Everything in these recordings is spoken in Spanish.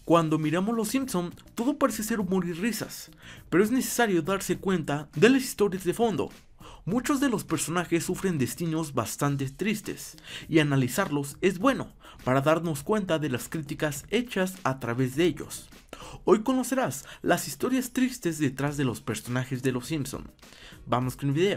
Cuando miramos Los Simpson, todo parece ser humor y risas, pero es necesario darse cuenta de las historias de fondo. Muchos de los personajes sufren destinos bastante tristes, y analizarlos es bueno para darnos cuenta de las críticas hechas a través de ellos. Hoy conocerás las historias tristes detrás de los personajes de Los Simpson. Vamos con el video.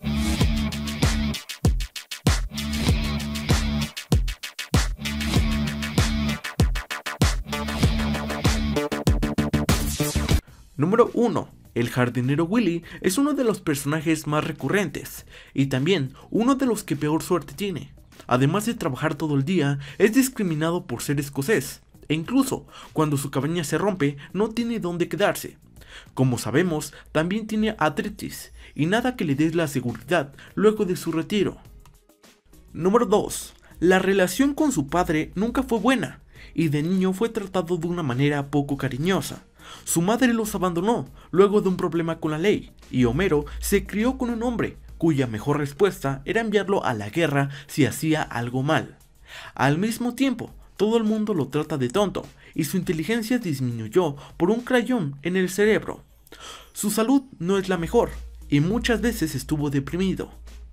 Número 1. El jardinero Willy es uno de los personajes más recurrentes, y también uno de los que peor suerte tiene. Además de trabajar todo el día, es discriminado por ser escocés, e incluso cuando su cabaña se rompe, no tiene dónde quedarse. Como sabemos, también tiene artritis, y nada que le dé la seguridad luego de su retiro. Número 2. La relación con su padre nunca fue buena, y de niño fue tratado de una manera poco cariñosa. Su madre los abandonó luego de un problema con la ley, y Homero se crió con un hombre cuya mejor respuesta era enviarlo a la guerra si hacía algo mal. Al mismo tiempo, todo el mundo lo trata de tonto, y su inteligencia disminuyó por un crayón en el cerebro. Su salud no es la mejor, y muchas veces estuvo deprimido.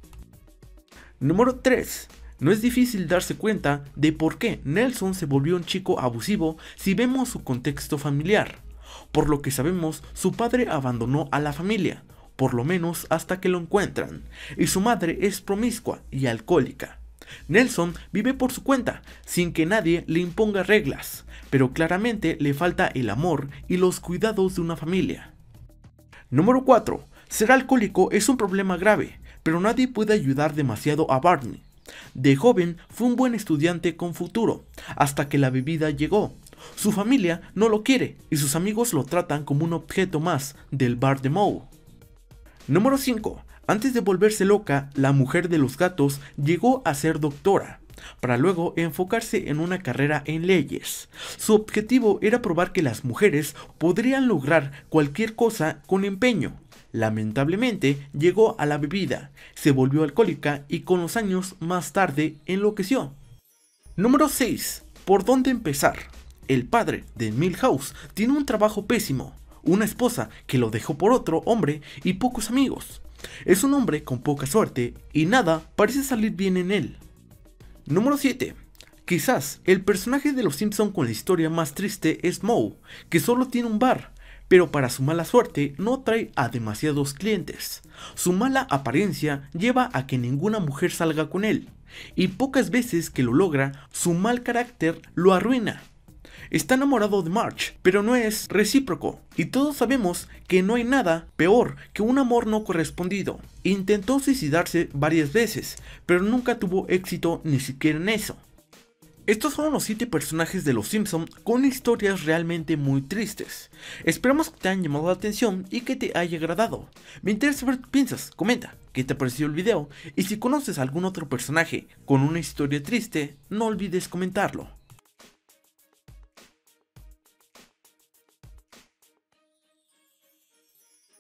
Número 3. No es difícil darse cuenta de por qué Nelson se volvió un chico abusivo si vemos su contexto familiar. Por lo que sabemos, su padre abandonó a la familia, por lo menos hasta que lo encuentran, y su madre es promiscua y alcohólica. Nelson vive por su cuenta, sin que nadie le imponga reglas, pero claramente le falta el amor y los cuidados de una familia. Número 4. Ser alcohólico es un problema grave, pero nadie puede ayudar demasiado a Barney. De joven fue un buen estudiante con futuro, hasta que la bebida llegó. Su familia no lo quiere y sus amigos lo tratan como un objeto más del bar de Moe. Número 5. Antes de volverse loca, la mujer de los gatos llegó a ser doctora, para luego enfocarse en una carrera en leyes. Su objetivo era probar que las mujeres podrían lograr cualquier cosa con empeño. Lamentablemente llegó a la bebida, se volvió alcohólica y con los años más tarde enloqueció. Número 6. ¿Por dónde empezar? El padre de Milhouse tiene un trabajo pésimo, una esposa que lo dejó por otro hombre y pocos amigos. Es un hombre con poca suerte y nada parece salir bien en él. Número 7. Quizás el personaje de Los Simpson con la historia más triste es Moe, que solo tiene un bar, pero para su mala suerte no trae a demasiados clientes. Su mala apariencia lleva a que ninguna mujer salga con él, y pocas veces que lo logra, su mal carácter lo arruina. Está enamorado de Marge, pero no es recíproco, y todos sabemos que no hay nada peor que un amor no correspondido. Intentó suicidarse varias veces, pero nunca tuvo éxito ni siquiera en eso. Estos fueron los 7 personajes de Los Simpson con historias realmente muy tristes. Esperamos que te hayan llamado la atención y que te haya agradado. Me interesa saber qué piensas, comenta qué te pareció el video, y si conoces algún otro personaje con una historia triste, no olvides comentarlo.